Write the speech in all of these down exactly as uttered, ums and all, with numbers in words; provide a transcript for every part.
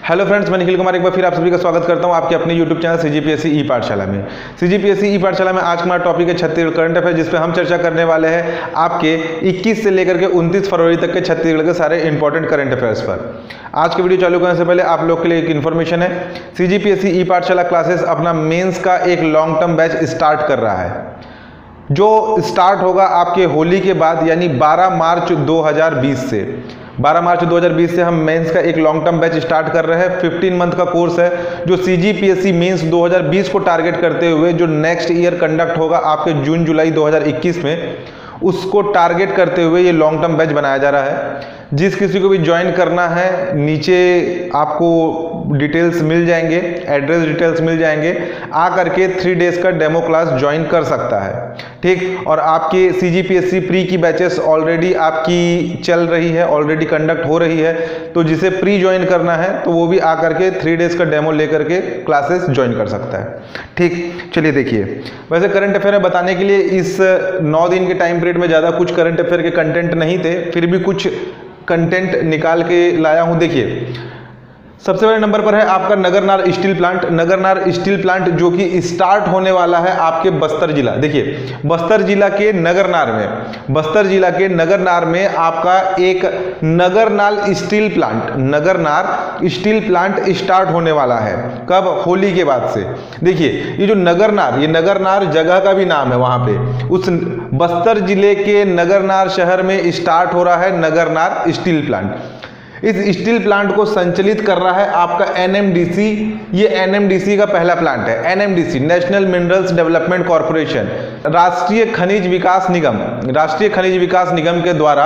Hello friends, मैं निखिल कुमार एक बार फिर आप सभी का स्वागत करता हूं आपके अपने यूट्यूब चैनल सीजीपीएससी ई पाठशाला में। सीजीपीएससी ई पाठशाला में आज हमारा टॉपिक है छत्तीसगढ़ करंट अफेयर, जिस पे हम चर्चा करने वाले हैं आपके इक्कीस से लेकर के उनतीस फरवरी तक के छत्तीसगढ़ के सारे इंपॉर्टेंट करंट अफेयर्स पर। आज की वीडियो चालू करने से पहले आप लोग के लिए एक इन्फॉर्मेशन है। सीजीपीएससी ई पाठशाला क्लासेस अपना मेन्स का एक लॉन्ग टर्म बैच स्टार्ट कर रहा है, जो स्टार्ट होगा आपके होली के बाद यानी बारह मार्च दो हज़ार बीस से। बारह मार्च दो हज़ार बीस से हम मेंस का एक लॉन्ग टर्म बैच स्टार्ट कर रहे हैं। पंद्रह मंथ का कोर्स है जो सीजीपीएससी मेंस दो हज़ार बीस को टारगेट करते हुए जो नेक्स्ट ईयर कंडक्ट होगा आपके जून जुलाई दो हज़ार इक्कीस में, उसको टारगेट करते हुए ये लॉन्ग टर्म बैच बनाया जा रहा है। जिस किसी को भी ज्वाइन करना है, नीचे आपको डिटेल्स मिल जाएंगे, एड्रेस डिटेल्स मिल जाएंगे, आ करके थ्री डेज का डेमो क्लास ज्वाइन कर सकता है। ठीक, और आपकी सीजीपीएससी प्री की बैचेस ऑलरेडी आपकी चल रही है, ऑलरेडी कंडक्ट हो रही है, तो जिसे प्री ज्वाइन करना है तो वो भी आ करके थ्री डेज का डेमो लेकर के क्लासेस ज्वाइन कर सकता है। ठीक, चलिए देखिए, वैसे करंट अफेयर में बताने के लिए इस नौ दिन के टाइम पीरियड में ज़्यादा कुछ करंट अफेयर के कंटेंट नहीं थे, फिर भी कुछ कंटेंट निकाल के लाया हूं। देखिए, सबसे बड़े नंबर पर है आपका Nagarnar steel plant. Nagarnar steel plant जो कि स्टार्ट होने वाला है आपके बस्तर जिला। देखिए, बस्तर जिला के नगरनार में बस्तर जिला के नगरनार में आपका एक Nagarnar steel plant Nagarnar steel plant start होने वाला है। कब? होली के बाद से। देखिए, ये जो नगरनार, ये नगरनार जगह का भी नाम है। वहां पे उस बस्तर जिले के नगरनार शहर में स्टार्ट हो रहा है नगरनार स्टील प्लांट। इस स्टील प्लांट को संचालित कर रहा है आपका एनएमडीसी। ये एनएमडीसी का पहला प्लांट है। NMDC National Minerals Development Corporation, राष्ट्रीय खनिज विकास निगम राष्ट्रीय खनिज विकास निगम के द्वारा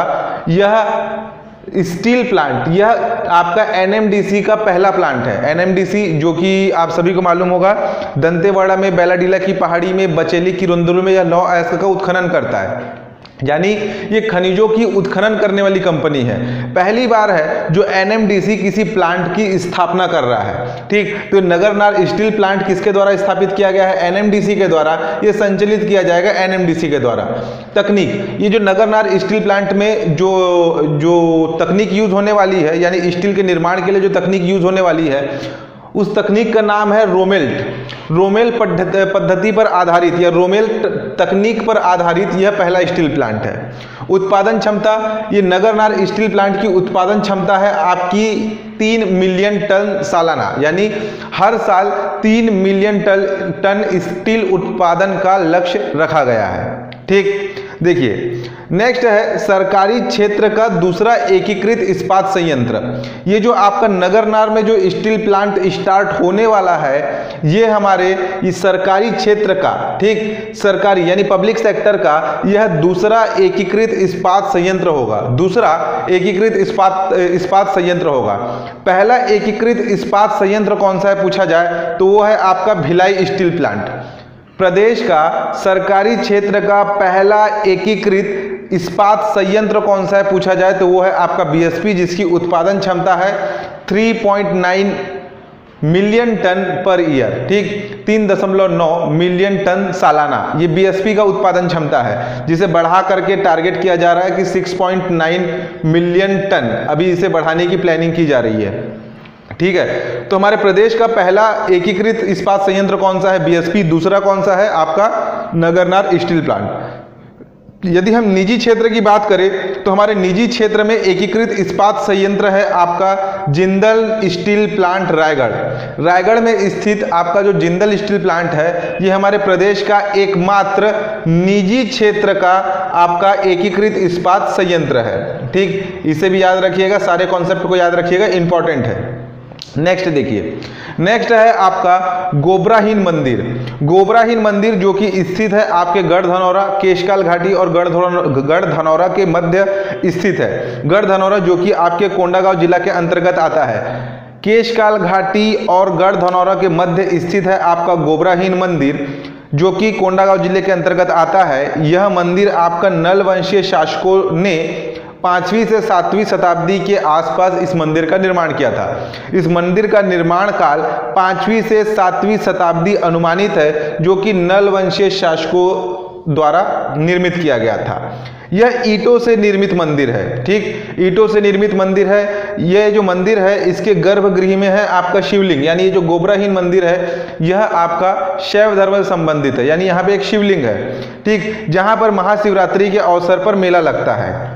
यह स्टील प्लांट, यह आपका एनएमडीसी का पहला प्लांट है। एनएमडीसी जो कि आप सभी को मालूम होगा, दंतेवाड़ा में बेलाडीला की पहाड़ी में बचेली किरुंदुल में यह लौह अयस्क का उत्खनन करता है, यानी ये खनिजों की उत्खनन करने वाली कंपनी है। पहली बार है जो एनएमडीसी किसी प्लांट की स्थापना कर रहा है। ठीक, तो नगरनार स्टील प्लांट किसके द्वारा स्थापित किया गया है? एनएमडीसी के द्वारा। ये संचालित किया जाएगा एनएमडीसी के द्वारा। तकनीक, ये जो नगरनार स्टील प्लांट में जो जो तकनीक यूज होने वाली है, यानी स्टील के निर्माण के लिए जो तकनीक यूज होने वाली है, उस तकनीक का नाम है रोमेल्ट। रोमेल पद्धति पर आधारित या रोमेल तकनीक पर आधारित यह पहला स्टील प्लांट है। उत्पादन क्षमता, ये नगरनार स्टील प्लांट की उत्पादन क्षमता है आपकी तीन मिलियन टन सालाना, यानी हर साल तीन मिलियन टन टन स्टील उत्पादन का लक्ष्य रखा गया है। ठीक, देखिए नेक्स्ट है सरकारी क्षेत्र का दूसरा एकीकृत इस्पात संयंत्र। ये जो आपका नगरनार में जो स्टील प्लांट स्टार्ट होने वाला है, ये हमारे इस सरकारी क्षेत्र का, ठीक, सरकारी यानी पब्लिक सेक्टर का यह दूसरा एकीकृत इस्पात संयंत्र होगा। दूसरा एकीकृत इस्पात इस्पात संयंत्र होगा। पहला एकीकृत इस्पात संयंत्र कौन सा है पूछा जाए तो वो है आपका भिलाई स्टील प्लांट। प्रदेश का सरकारी क्षेत्र का पहला एकीकृत इस्पात संयंत्र कौन सा है पूछा जाए तो वो है आपका बीएसपी, जिसकी उत्पादन क्षमता है तीन पॉइंट नौ मिलियन टन पर ईयर। ठीक, तीन दशमलव नौ मिलियन टन सालाना ये बीएसपी का उत्पादन क्षमता है, जिसे बढ़ा करके टारगेट किया जा रहा है कि छह पॉइंट नौ मिलियन टन। अभी इसे बढ़ाने की प्लानिंग की जा रही है। ठीक है, तो हमारे प्रदेश का पहला एकीकृत इस्पात संयंत्र कौन सा है? बीएसपी। दूसरा कौन सा है? आपका नगरनार स्टील प्लांट। यदि हम निजी क्षेत्र की बात करें तो हमारे निजी क्षेत्र में एकीकृत इस्पात संयंत्र है आपका जिंदल स्टील प्लांट रायगढ़। रायगढ़ में स्थित आपका जो जिंदल स्टील प्लांट है, ये हमारे प्रदेश का एकमात्र निजी क्षेत्र का आपका एकीकृत इस्पात संयंत्र है। ठीक, इसे भी याद रखिएगा, सारे कॉन्सेप्ट को याद रखिएगा, इंपॉर्टेंट है। नेक्स्ट देखिए, नेक्स्ट है आपका गोबराहीन मंदिर। गोबराहीन मंदिर जो कि स्थित है आपके गढ़धनौरा, केशकाल घाटी और गढ़धनौरा के मध्य स्थित है। गढ़धनौरा जो कि आपके कोंडागांव जिला के अंतर्गत आता है। केशकाल घाटी और गढ़धनौरा के मध्य स्थित है आपका गोबराहीन मंदिर, जो कि कोंडागांव जिले के अंतर्गत आता है। यह मंदिर आपका नल वंशीय शासकों ने पांचवी से सातवीं शताब्दी के आसपास इस मंदिर का निर्माण किया था। इस मंदिर का निर्माण काल पांचवी से सातवीं शताब्दी अनुमानित है, जो कि नल वंशीय शासकों द्वारा निर्मित किया गया था। यह ईंटों से निर्मित मंदिर है। ठीक, ईंटों से निर्मित मंदिर है। यह जो मंदिर है इसके गर्भगृह में है आपका शिवलिंग, यानी ये जो गोबराहीन मंदिर है यह आपका शैव धर्म से संबंधित है, यानी यहाँ पे एक शिवलिंग है। ठीक, जहाँ पर महाशिवरात्रि के अवसर पर मेला लगता है।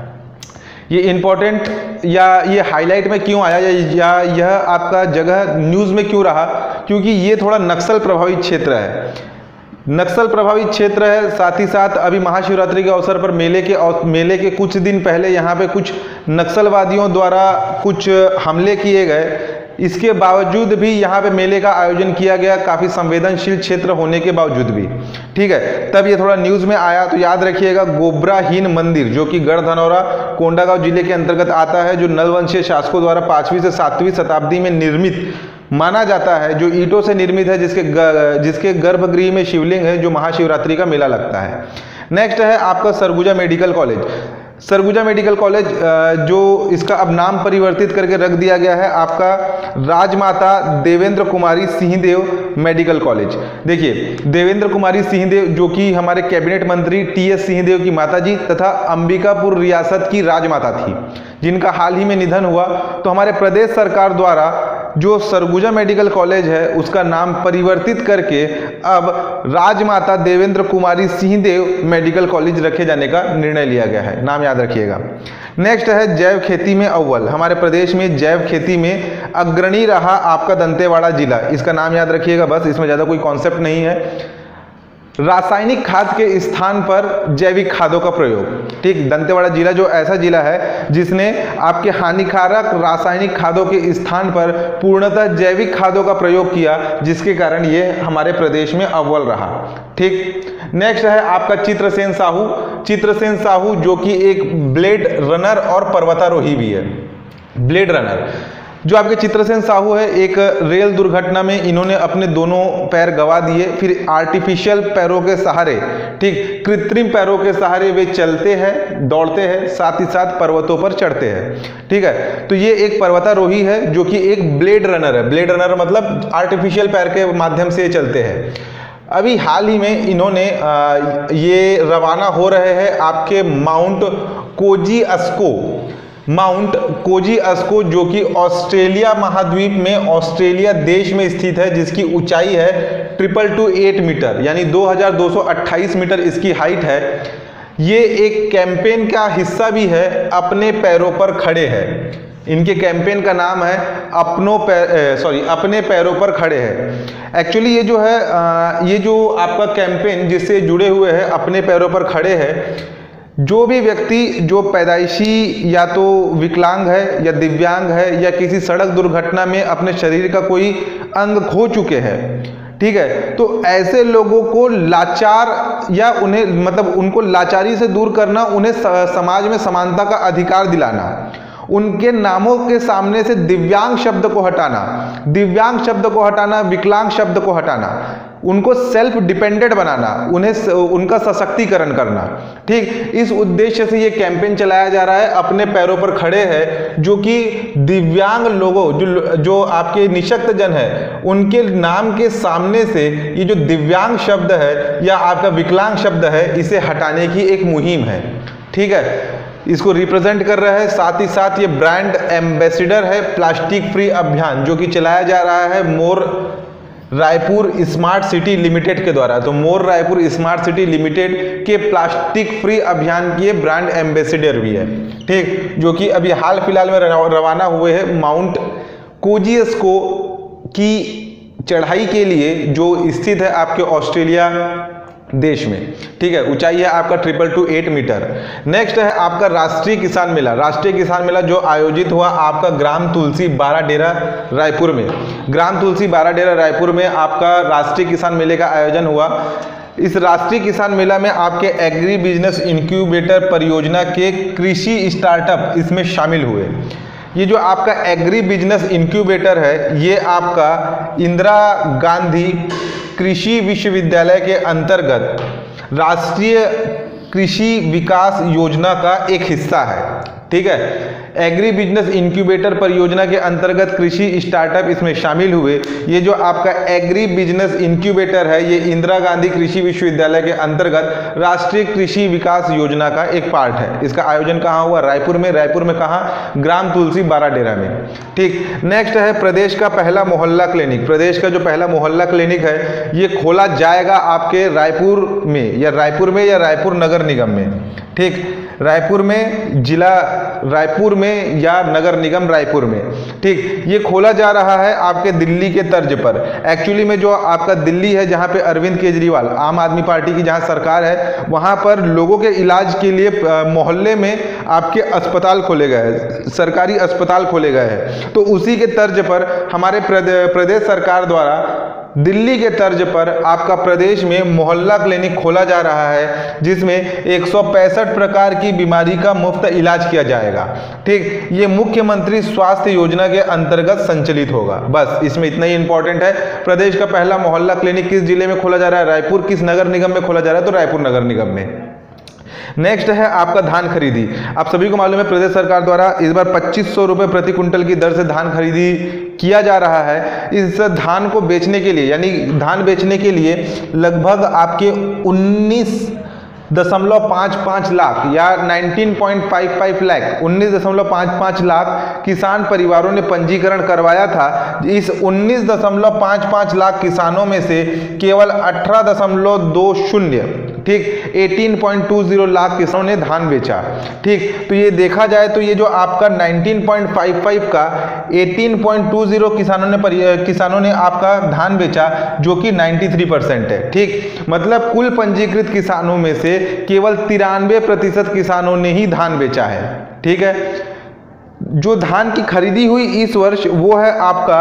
ये इंपॉर्टेंट या ये हाईलाइट में क्यों आया या यह आपका जगह न्यूज़ में क्यों रहा, क्योंकि ये थोड़ा नक्सल प्रभावित क्षेत्र है। नक्सल प्रभावित क्षेत्र है, साथ ही साथ अभी महाशिवरात्रि के अवसर पर मेले के मेले के कुछ दिन पहले यहाँ पे कुछ नक्सलवादियों द्वारा कुछ हमले किए गए। इसके बावजूद भी यहाँ पे मेले का आयोजन किया गया, काफ़ी संवेदनशील क्षेत्र होने के बावजूद भी। ठीक है, तब ये थोड़ा न्यूज़ में आया, तो याद रखिएगा गोबराहीन मंदिर जो कि गढ़धनौरा कोंडागांव जिले के अंतर्गत आता है, जो नलवंशीय शासकों द्वारा पाँचवीं से सातवीं शताब्दी में निर्मित माना जाता है, जो ईंटों से निर्मित है, जिसके जिसके गर्भगृह में शिवलिंग है, जो महाशिवरात्रि का मेला लगता है। नेक्स्ट है आपका Surguja medical college. Surguja medical college जो इसका अब नाम परिवर्तित करके रख दिया गया है आपका राजमाता देवेंद्र कुमारी सिंहदेव मेडिकल कॉलेज। देखिए, देवेंद्र कुमारी सिंहदेव जो कि हमारे कैबिनेट मंत्री टी एस सिंहदेव की माताजी तथा अंबिकापुर रियासत की राजमाता थी, जिनका हाल ही में निधन हुआ। तो हमारे प्रदेश सरकार द्वारा जो सरगुजा मेडिकल कॉलेज है उसका नाम परिवर्तित करके अब राजमाता देवेंद्र कुमारी सिंहदेव मेडिकल कॉलेज रखे जाने का निर्णय लिया गया है, नाम याद रखिएगा। नेक्स्ट है जैव खेती में अव्वल। हमारे प्रदेश में जैव खेती में अग्रणी रहा आपका दंतेवाड़ा जिला, इसका नाम याद रखिएगा, बस इसमें ज़्यादा कोई कॉन्सेप्ट नहीं है। रासायनिक खाद के स्थान पर जैविक खादों का प्रयोग। ठीक, दंतेवाड़ा जिला जो ऐसा जिला है जिसने आपके हानिकारक रासायनिक खादों के स्थान पर पूर्णतः जैविक खादों का प्रयोग किया, जिसके कारण ये हमारे प्रदेश में अव्वल रहा। ठीक, नेक्स्ट है आपका चित्रसेन साहू। चित्रसेन साहू जो कि एक ब्लेड रनर और पर्वतारोही भी है। ब्लेड रनर जो आपके चित्रसेन साहू है, एक रेल दुर्घटना में इन्होंने अपने दोनों पैर गंवा दिए, फिर आर्टिफिशियल पैरों के सहारे, ठीक, कृत्रिम पैरों के सहारे वे चलते हैं, दौड़ते हैं, साथ ही साथ पर्वतों पर चढ़ते हैं। ठीक है, तो ये एक पर्वतारोही है जो कि एक ब्लेड रनर है। ब्लेड रनर मतलब आर्टिफिशियल पैर के माध्यम से चलते हैं। अभी हाल ही में इन्होंने ये रवाना हो रहे हैं आपके माउंट कोजियास्को माउंट कोजियास्को जो कि ऑस्ट्रेलिया महाद्वीप में ऑस्ट्रेलिया देश में स्थित है, जिसकी ऊंचाई है ट्रिपल टू एट मीटर, यानी दो हज़ार दो सौ अट्ठाईस मीटर इसकी हाइट है। ये एक कैंपेन का हिस्सा भी है, अपने पैरों पर खड़े हैं। इनके कैंपेन का नाम है अपनों पैर सॉरी अपने पैरों पर खड़े हैं। एक्चुअली ये जो है आ, ये जो आपका कैंपेन जिससे जुड़े हुए हैं अपने पैरों पर खड़े हैं, जो भी व्यक्ति जो पैदाइशी या तो विकलांग है या दिव्यांग है या किसी सड़क दुर्घटना में अपने शरीर का कोई अंग खो चुके हैं, ठीक है, तो ऐसे लोगों को लाचार या उन्हें मतलब उनको लाचारी से दूर करना, उन्हें समाज में समानता का अधिकार दिलाना, उनके नामों के सामने से दिव्यांग शब्द को हटाना, दिव्यांग शब्द को हटाना, विकलांग शब्द को हटाना, उनको सेल्फ डिपेंडेंट बनाना, उन्हें उनका सशक्तिकरण करना। ठीक, इस उद्देश्य से ये कैंपेन चलाया जा रहा है, अपने पैरों पर खड़े हैं, जो कि दिव्यांग लोगों जो जो आपके निशक्त जन है उनके नाम के सामने से ये जो दिव्यांग शब्द है या आपका विकलांग शब्द है, इसे हटाने की एक मुहिम है। ठीक है, इसको रिप्रेजेंट कर रहा है। साथ ही साथ ये ब्रांड एम्बेसडर है प्लास्टिक फ्री अभियान जो कि चलाया जा रहा है Mor Raipur smart city limited के द्वारा। तो Mor Raipur smart city limited के प्लास्टिक फ्री अभियान की ब्रांड एम्बेसडर भी है। ठीक, जो कि अभी हाल फिलहाल में रवाना हुए हैं माउंट कोजियास्को की चढ़ाई के लिए, जो स्थित है आपके ऑस्ट्रेलिया देश में। ठीक है, ऊंचाई है आपका triple two eight metre. Next है आपका राष्ट्रीय किसान मेला। राष्ट्रीय किसान मेला जो आयोजित हुआ आपका ग्राम तुलसी बाराडेरा रायपुर में। ग्राम तुलसी बाराडेरा रायपुर में आपका राष्ट्रीय किसान मेले का आयोजन हुआ। इस राष्ट्रीय किसान मेला में आपके एग्री बिजनेस इंक्यूबेटर परियोजना के कृषि स्टार्टअप इसमें शामिल हुए। ये जो आपका एग्री बिजनेस इंक्यूबेटर है, ये आपका इंदिरा गांधी कृषि विश्वविद्यालय के अंतर्गत राष्ट्रीय कृषि विकास योजना का एक हिस्सा है। ठीक है, एग्री बिजनेस इंक्यूबेटर परियोजना के अंतर्गत कृषि स्टार्टअप इसमें शामिल हुए। ये जो आपका एग्री बिजनेस इंक्यूबेटर है ये इंदिरा गांधी कृषि विश्वविद्यालय के अंतर्गत राष्ट्रीय कृषि विकास योजना का एक पार्ट है। इसका आयोजन कहाँ हुआ? रायपुर में। रायपुर में कहाँ? ग्राम तुलसी बाराडेरा में। ठीक, नेक्स्ट है प्रदेश का पहला मोहल्ला क्लिनिक। प्रदेश का जो पहला मोहल्ला क्लिनिक है ये खोला जाएगा आपके रायपुर में या रायपुर में या रायपुर नगर निगम में। ठीक, रायपुर में, जिला रायपुर में या नगर निगम रायपुर में। ठीक, ये खोला जा रहा है आपके दिल्ली के तर्ज पर। एक्चुअली में जो आपका दिल्ली है जहाँ पे अरविंद केजरीवाल आम आदमी पार्टी की जहाँ सरकार है वहाँ पर लोगों के इलाज के लिए मोहल्ले में आपके अस्पताल खोले गए हैं, सरकारी अस्पताल खोले गए हैं। तो उसी के तर्ज पर हमारे प्रदेश सरकार द्वारा दिल्ली के तर्ज पर आपका प्रदेश में मोहल्ला क्लिनिक खोला जा रहा है जिसमें एक सौ पैंसठ प्रकार की बीमारी का मुफ्त इलाज किया जाएगा। ठीक, ये मुख्यमंत्री स्वास्थ्य योजना के अंतर्गत संचालित होगा। बस इसमें इतना ही इंपॉर्टेंट है। प्रदेश का पहला मोहल्ला क्लिनिक किस जिले में खोला जा रहा है? रायपुर। किस नगर निगम में खोला जा रहा है? तो रायपुर नगर निगम में। नेक्स्ट है आपका धान खरीदी। आप सभी को मालूम है प्रदेश सरकार द्वारा इस बार पच्चीस सौ रुपये प्रति कुंटल की दर से धान खरीदी किया जा रहा है। इस धान को बेचने के लिए यानी धान बेचने के लिए लगभग आपके उन्नीस दशमलव पाँच पाँच लाख या उन्नीस पॉइंट पाँच पाँच लाख उन्नीस दशमलव पाँच पाँच लाख किसान परिवारों ने पंजीकरण करवाया था। इस उन्नीस दशमलव पाँच पाँच लाख किसानों में से केवल अठारह दशमलव दो शून्य ठीक अठारह पॉइंट दो शून्य लाख किसानों ने धान बेचा। ठीक, तो ये देखा जाए तो ये जो आपका उन्नीस पॉइंट पाँच पाँच का अठारह पॉइंट दो शून्य किसानों ने किसानों ने आपका धान बेचा जो कि तिरानवे परसेंट है। ठीक, मतलब कुल पंजीकृत किसानों में से केवल तिरानवे प्रतिशत किसानों ने ही धान बेचा है। ठीक है, जो धान की खरीदी हुई इस वर्ष वो है आपका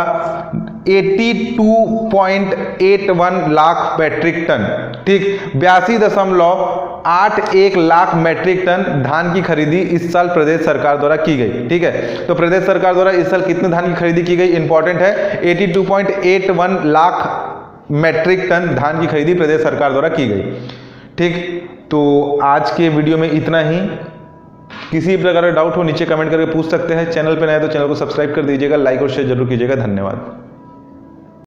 बयासी पॉइंट इक्यासी लाख मैट्रिक टन। ठीक, बयासी दशमलव आठ एक लाख मैट्रिक टन धान की खरीदी इस साल प्रदेश सरकार द्वारा की गई। ठीक है, तो प्रदेश सरकार द्वारा इस साल कितने धान की खरीदी की गई इंपॉर्टेंट है। बयासी पॉइंट इक्यासी लाख मैट्रिक टन धान की खरीदी प्रदेश सरकार द्वारा की गई। ठीक, तो आज के वीडियो में इतना ही। किसी प्रकार का डाउट हो नीचे कमेंट करके पूछ सकते हैं। चैनल पर नए तो चैनल को सब्सक्राइब कर दीजिएगा, लाइक और शेयर जरूर कीजिएगा। धन्यवाद।